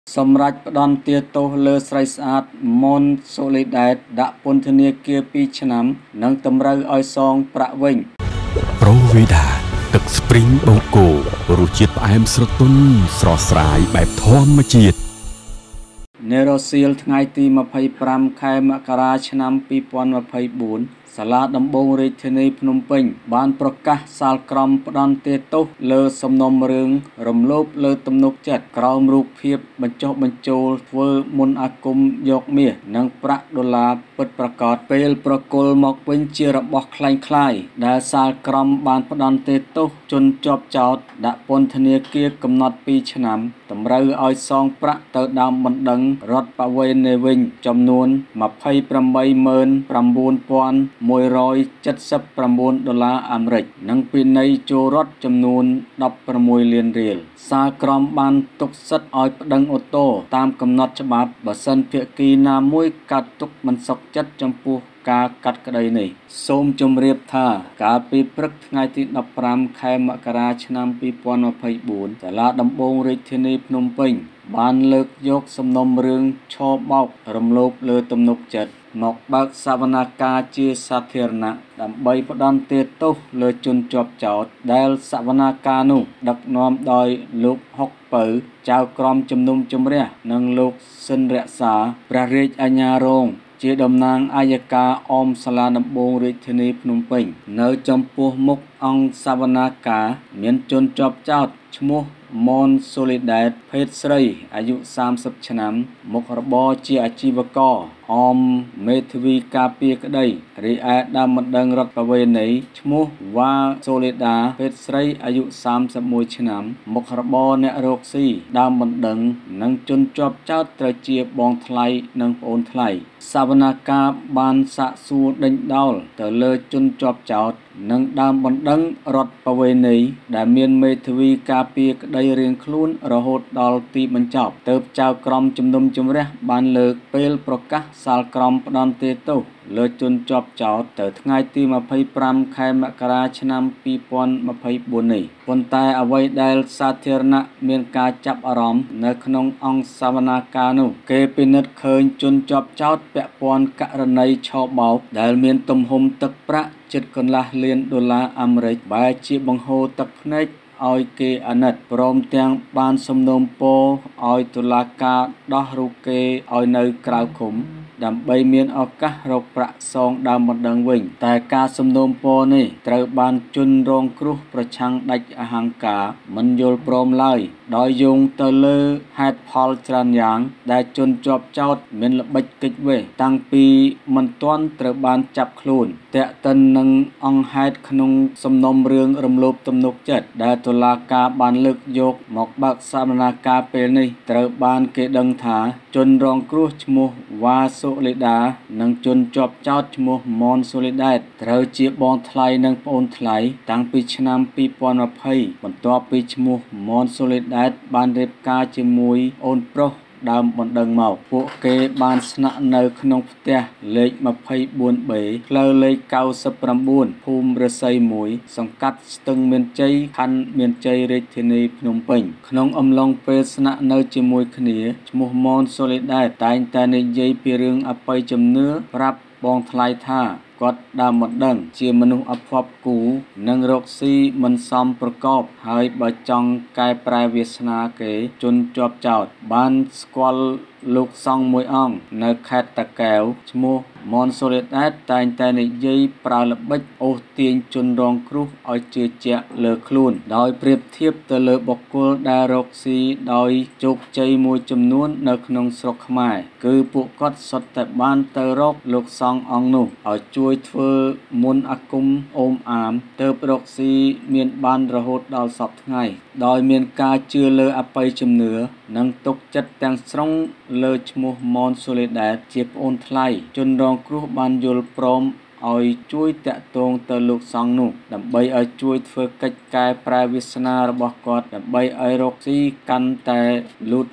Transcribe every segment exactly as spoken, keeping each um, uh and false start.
សម្រាប់ផ្ដន់ទាទោសលើស្រីស្អាតម៉ុនសូលីដែតដាក់ពន្ធនាគារពីរឆ្នាំនិងតម្រូវឲ្យសងប្រាក់វិញប្រូវីដាទឹកស្ព្រីងបូកគោរសជាតិផ្អែមស្រទន់ស្រស់ស្រាយបែបធម្មជាតិនេរ៉ូសៀលថ្ងៃទីម្ភៃប្រាំខែមករាឆ្នាំពីរពាន់ម្ភៃបួនសាលាដំបងរាជធានីភ្នំពេញបានប្រកាសសាលក្រមផ្ដន្ទាទោសលើសំណុំរឿងរំលោភលើទំនុកចិត្តក្រោមរូបភាពបញ្ចុះបញ្ចូលធ្វើមន្តអាគមយកមាសនិងប្រាក់ដុល្លារពិតប្រាកដពេលប្រគល់មកវិញជារបស់คล้ายៗដែលសាលក្រមបានផ្ដន្ទាទោសជនជាប់ចោទដាក់ពន្ធនាគារកំណត់ពីរឆ្នាំតម្រូវឲ្យសងប្រាក់ទៅដើមបណ្ដឹងរដ្ឋបវេណីវិញចំនួនម្ភៃប្រាំបីម៉ឺនប្រាំបួនពាន់មួយរយចិតសិបប្រាំបួនដុល្លារអាមេរិកនិងពិន័យចូលរដ្ឋចំនួនដប់ប្រាំមួយលានរៀលសាលក្រមបានទុកសិទ្ធិឲ្យប្តឹងអូតូតាមកំណត់ច្បាប់បើសិនភាគីណាមួយកាត់ទុកមិនសុខចិត្តចំពោះការកាត់ក្តីនេះសូមជម្រាបថាកាលពីព្រឹកថ្ងៃទីដប់ប្រាំខែមករាឆ្នាំពីរពាន់ម្ភៃបួនសាលាដំបងរាជធានីភ្នំពេញបានលើកយកសំណុំរឿងឆោបោករំលោភលើទំនុកចិត្តមកបើកសវនាការជាសាធារណៈដើម្បីផ្ដន្ទាទោសលើជនជាប់ចោទដែលសវនាការនោះដឹកនាំដោយលោកហុកពៅចៅក្រមជំនុំជម្រះនិងលោកស៊ិនរក្សាព្រះរាជអាជ្ញារងជាតំណាងអាយកាអមសាលាដំបងរាជធានីភ្នំពេញនៅចំពោះមុខអង្គសវនាការមានជនជាប់ចោទឈ្មោះម៉ុនសូលីដែតភេទស្រីអាយុសាមសិបឆ្នាំមុខរបរជាអាជីវករអមមេធាវីការពារក្តីរីឯដើមបណ្ដឹងរដ្ឋបវេណីឈ្មោះវ៉ាសូលីដាភេទស្រីអាយុសាមសិបមួយឆ្នាំមុខរបរអ្នករកស៊ីដើមបណ្ដឹងនិងជនជាប់ចោទត្រូវជាបងថ្លៃនិងប្អូនថ្លៃសវនាការបានសាកសួរដេញដោលទៅលើជនជាប់ចោទនិងដើមបណ្ដឹងរដ្ឋបវេណីដែលមានមេធាវីការពារក្តីរៀងខ្លួនរហូតដល់ទីបញ្ចប់ទើបចៅក្រមជំនុំជម្រះបានលើកពេលប្រកាសសាលក្រមផ្ដន្ទាទោសលើជនជាប់ចោទទៅថ្ងៃទីម្ភៃប្រាំខែមករាឆ្នាំពីរពាន់ម្ភៃបួននេះប៉ុន្តែអ្វីដែលសាធារណៈមានការចាប់អារម្មណ៍នៅក្នុងអង្គសវនាការនោះគេពិនិត្យឃើញជនជាប់ចោទពាក់ព័ន្ធករណីឆោបោកដែលមានទំហំទឹកប្រាក់ជិតកន្លះលានដុល្លារអាមេរិកបែរជាបង្ហូរទឹកភ្នែកឲ្យគេអាណិតព្រមទាំងបានសំណូមពរឲ្យតុលាការដោះរូបគេឲ្យនៅក្រៅឃុំដើម្បីមានឱកាសរកប្រាក់សងដើមបណ្ដឹងវិញតែការសំណូមពរនេះត្រូវបានជនរងគ្រោះប្រឆាំងដាច់អហង្ការមិនយល់ព្រមឡើយដោយយោងទៅលើហេតុផលច្រើនយ៉ាងដែលជនជាប់ចោទមានល្បិចគេចវេសតាំងពីមិនទាន់ត្រូវបានចាប់ខ្លួនតាក់ទិននឹងអង្គហេតុក្នុងសំណុំរឿងរំលោភទំនុកចិត្តដែលតុលាការបានលើកយកមកបើកសវនាការពេលនេះត្រូវបានគេដឹងថាជនរងគ្រោះឈ្មោះវ៉ាសូលីដានិងជនជាប់ចោទឈ្មោះម៉ុនសូលីដែតត្រូវជាបងថ្លៃនិងប្អូនថ្លៃតាំងពីឆ្នាំពីរពាន់ម្ភៃបន្ទាប់ពីឈ្មោះម៉ុនសូលីដែតបានរៀបការជាមួយអូនប្រុសដើមបណ្ដឹងមកពួកគេបានស្នាក់នៅក្នុងផ្ទះលេខម្ភៃបួនបេផ្លូវលេខកៅសិបប្រាំបួនភូមិរស័យមួយសង្កាត់ស្ទឹងមានជ័យខណ្ឌមានជ័យរាជធានីភ្នំពេញក្នុងអំឡុងពេលស្នាក់នៅជាមួយគ្នាឈ្មោះម៉ុនសូលីដែតតែងតែនិយាយពីរឿងអបិយជំនឿប្រាប់បងថ្លៃថាគាត់ដើមមិនដឹងជាមនុស្សអភ័ព្វគូនិងរកស៊ីមិនសមប្រកបហើយបើចង់កែប្រែវាសនាគេជនជាប់ចោទបានស្គាល់លោកសង្ឃមួយអង្គនៅខេត្តតាកែវឈ្មោះម៉ុនសូលីដែតតែងតែនិយាយប្រើល្បិចអូសទាញជនរងគ្រោះឲ្យជឿជាក់លើខ្លួនដោយប្រៀបធៀបទៅលើបុគ្គលដែលរកស៊ីដោយជោគជ័យមួយចំនួននៅក្នុងស្រុកខ្មែរគឺពួកគាត់សុទ្ធតែបានទៅរកលោកសង្ឃអង្គនោះឲ្យជួយធ្វើមន្តអាគមអូមអាមទើបរកស៊ីមានបានរហូតដល់សពថ្ងៃដោយមានការជឿលើអបិយជំនឿនិងទុកចិត្តទាំងស្រុងលើឈ្មោះម៉ុនសូលីដែតជាប្អូនថ្លៃជនរងគ្រោះបានយល់ព្រមឲ្យជួយតាក់ទងទៅលោកសង្ឃនោះដើម្បីឲ្យជួយធ្វើកិច្ចកែប្រែវាសនារបស់គាត់ដើម្បីឲ្យរកស៊ីកាន់តែលូតលាស់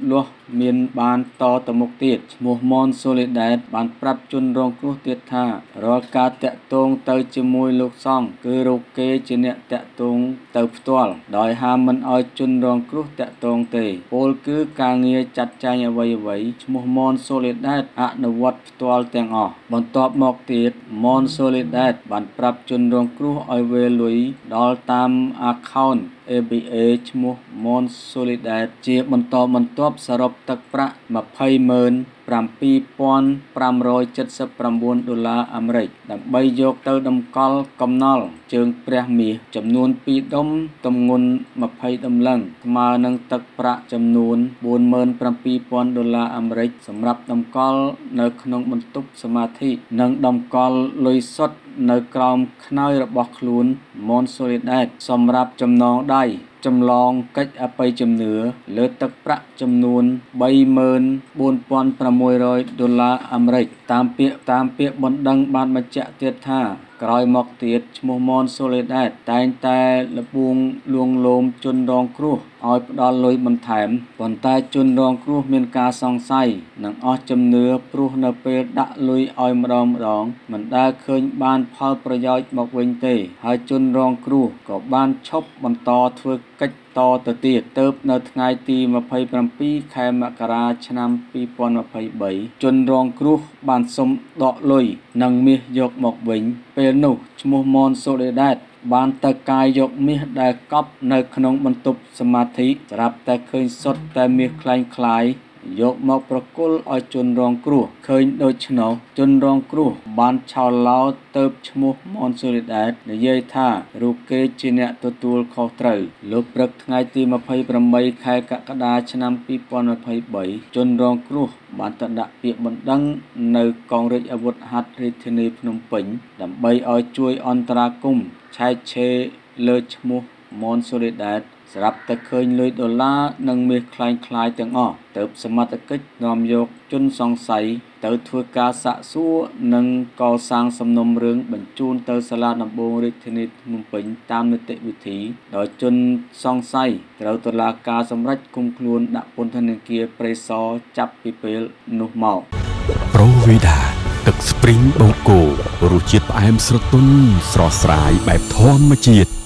មានបានតទៅមុខទៀតឈ្មោះ Mon Solidate បានប្រាប់ជនរងគ្រោះទៀតថារាល់ការតាក់ទងទៅជាមួយលោកសង្ឃគឺរកគេជាអ្នកតាក់ទងទៅផ្ទាល់ដោយហាមមិនឲ្យជនរងគ្រោះតាក់ទងទេពលគឺការងារចាត់ចែងអ្វីអ្វីឈ្មោះ Mon Solidate អនុវត្តផ្ទាល់ទាំងអស់បន្ទាប់មកទៀត Mon Solidate បានប្រាប់ជនរងគ្រោះឲ្យវេលុយដល់តាម accountเอ บี เอ ឈ្មោះ Mon Solidate ជាបន្តបន្ទាប់សរុបទឹកប្រាក់ ยี่สิบหมื่น เจ็ดพัน ห้าร้อยเจ็ดสิบเก้า ដុល្លារអាមេរិកដើម្បីយកទៅតម្កល់កំណល់ជើងព្រះមាសចំនួនពីរដុំទម្ងន់ยี่สิบតម្លឹងស្មើនឹងទឹកប្រាក់ចំនួន bốn mươi bảy nghìn ដុល្លារអាមេរិកសម្រាប់តម្កល់នៅក្នុងបន្ទប់សមាធិនិងតម្កល់លុយសុទ្ធនៅក្រោមខ្នើយរបស់ខ្លួន Mon Solidate សម្រាប់ចំណងដៃចម្លងកិច្ចអបិយជំនឿលើទឹកប្រាក់ចំនួន ba mươi bốn nghìn sáu trăm ដុល្លារអាមេរិកតាមពាក្យតាមពាក្យបណ្ដឹងបានបញ្ជាក់ទៀតថាក្រោយមកទៀតឈ្មោះ Mon Solidate តែងតែលបួងលួងលោមជនរងគ្រោះឲ្យផ្ដល់លុយបន្ថែមប៉ុន្តែជនរងគ្រោះមានការសង្ស័យនិងអស់ជំនឿព្រោះនៅពេលដាក់លុយឲ្យម្ដងម្ដងមិនដែលឃើញបានផលប្រយោជន៍មកវិញទេហើយជនរងគ្រោះក៏បានឈប់បន្តធ្វើកិច្ចតទៅទៀតទើបនៅថ្ងៃទី ยี่สิบเจ็ด ខែមករាឆ្នាំ hai nghìn không trăm hai mươi ba ជនរងគ្រោះបានសុំដកលុយនិងមាសយកមកវិញពេលនោះឈ្មោះ Mon Solidate បានទៅកាយយកមាសដែលកប់នៅក្នុងបន្ទប់សមាធិស្រាប់តែឃើញសុទ្ធតែមាសคล้ายៗយកមកប្រគល់ឲ្យជនរងគ្រោះឃើញដូច្នោះជនរងគ្រោះបានឆោឡោទៅឈ្មោះ Mon Solidate និយាយថារូបគេជាអ្នកទទួលខុសត្រូវលោកព្រឹកថ្ងៃទី ยี่สิบแปด ខែកក្កដាឆ្នាំ hai nghìn không trăm hai mươi ba ជនរងគ្រោះបានទៅដាក់ពាក្យបណ្ដឹងនៅកងរាជអាវុធហត្ថរាជធានីភ្នំពេញដើម្បីឲ្យជួយអន្តរាគមន៍ឆែកឆេរលើឈ្មោះ Mon Solidate ស្រាប់តែឃើញលុយដុល្លារនិងមាសคล้ายៗទាំងអស់ទើបសមត្ថកិច្ចនាំយកជនសង្ស័យទៅធ្វើការសាកសួរនិងកសាងសំណុំរឿងបញ្ជូនទៅសាលាដំបងរាជធានីភ្នំពេញតាមនីតិវិធីដោយជនសង្ស័យត្រូវតុលាការសម្រេចឃុំខ្លួនដាក់ពន្ធនាគារព្រៃសរចាប់ពីពេលនោះមក Pro Vida ទឹកស្ព្រីងបូកគោរសជាតិផ្អែមស្រទន់ស្រស់ស្រាយបែបធម្មជាតិ